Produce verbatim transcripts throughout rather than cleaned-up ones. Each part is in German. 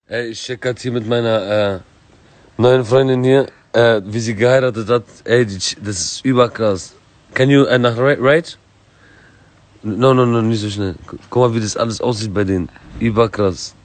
Ey, ich check grad hier mit meiner äh, neuen Freundin hier, äh, wie sie geheiratet hat. Ey, die, das ist überkrass. Can you äh, nach right, right? No, no, no, nicht so schnell. Guck mal, wie das alles aussieht bei denen. Überkrass.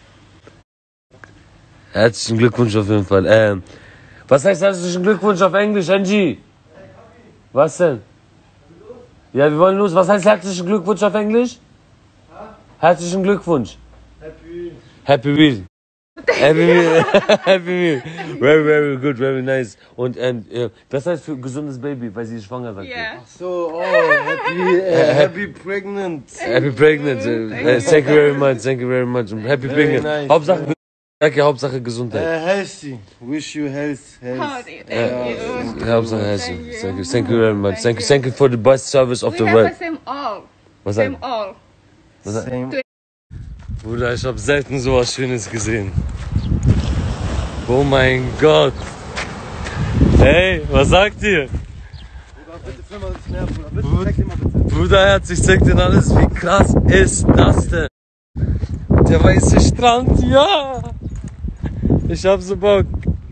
Herzlichen Glückwunsch auf jeden Fall. Ähm, was heißt herzlichen Glückwunsch auf Englisch, Angie? Was denn? Ja, wir wollen los. Was heißt herzlichen Glückwunsch auf Englisch? Herzlichen Glückwunsch. Happy. Happy Meal. Happy Meal. Happy Meal. Very, very good, very nice. Und ähm, äh, was heißt für gesundes Baby, weil sie schwanger sagt? Yeah. Ach so, oh, happy, uh, happy pregnant. Happy pregnant. Uh, thank you very much, thank you very much. Happy Very pregnant. nice. Hauptsache, danke, Hauptsache Uh, Gesundheit. healthy. Wish you health. Oh, health. thank Uh, you. Hauptsache healthy. Thank you, thank you very much. Thank you, thank you for the best service of We the have world. the same all. Was Same sagt? all. Same. Bruder, ich hab selten sowas Schönes gesehen. Oh mein Gott. Hey, was sagt ihr? Bruder, bitte film mal das mehr, Bruder. Bitte, zeig dir mal bitte. Bruderherz, ich zeig dir alles. Wie krass ist das denn? Der weiße Strand, ja. Ich hab so Bock.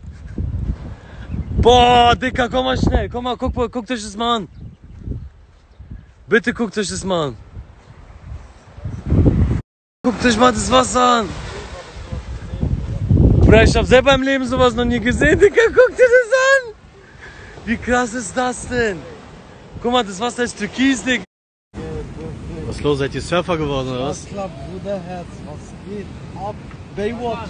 Boah, Dicker, komm mal schnell. Komm mal, guck, guckt euch das mal an. Bitte guckt euch das mal an. Guckt euch mal das Wasser an. Bruder, ich hab selber im Leben sowas noch nie gesehen, Dicker. Guck dir das an. Wie krass ist das denn? Guck mal, das Wasser ist türkis, Digga. Was ist los? Seid ihr Surfer geworden oder was? Was klar, Bruderherz, was geht ab? Baywatch.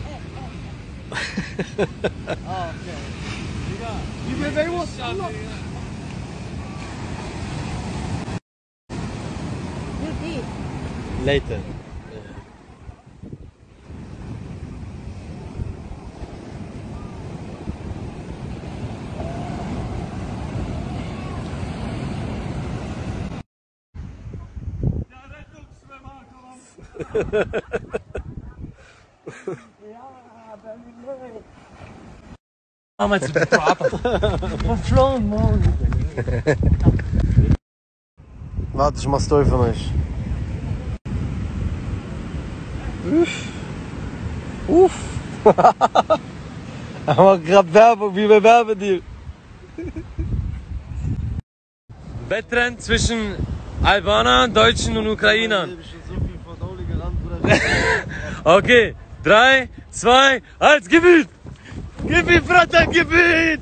Ah, okay. Wie bei Baywatch? Later. Warte, ich mach Story von euch. Uff. Uff. Er macht grad Werbung, wie bei Werbedeal. Wettrennen zwischen Albanern, Deutschen und Ukrainern. Okay, drei, zwei, eins, gib ihn! Gib ihn, Vater, gib ihn!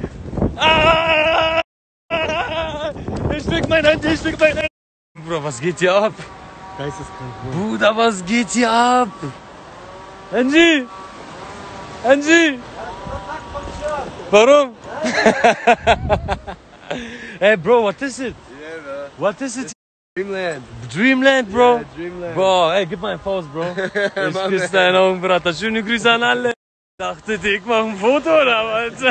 Ah! Ich drück mein Hand, ich drück mein Hand! Bruder, was geht hier ab? Geisteskrank. Bruder, was geht hier ab? Angie! Angie! Warum? Hey, bro, what is it? Yeah, man. What is it? Dreamland. Dreamland, bro? Yeah, Dreamland. Bro, ey, gib mal einen Faust, Bro. Ich Mann, küsse deine Augen, Bruder. Schöne Grüße an alle. Dachtet ihr, ich mach ein Foto oder was?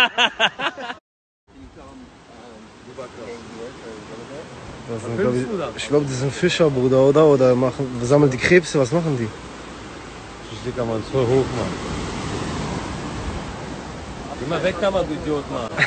Das sind, glaub ich ich glaube, die sind Fischer, Bruder, oder? Oder machen, sammeln die Krebse, was machen die? Dicker, Mann, voll hoch, Mann. Geh mal weg da, Mann, du Idiot, Mann.